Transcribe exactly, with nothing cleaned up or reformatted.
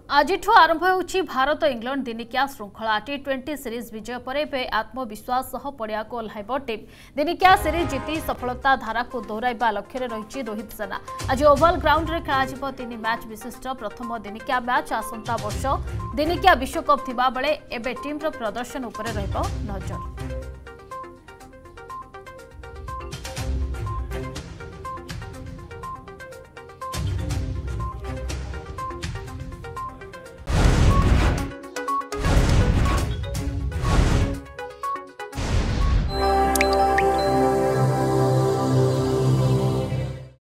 आज आरंभ होउछि भारत इंग्लैंड दिनिकिया श्रृंखला टी ट्वेंटी सीरीज विजय पर एबे आत्मविश्वास सह पड़िया को ओह्लाइब टीम। दिनिकिया सीरीज जीति सफलता धारा को दोहराइबा लक्ष्य रही रोहित सेना। आज ओवल ग्राउंड रे खेला तीन मैच विशिष्ट प्रथम दिनिकिया मैच आसंता वर्ष दिनिकिया विश्वकप थिबा बेले एबे टीम रो प्रदर्शन उपरे रहइबो नजर।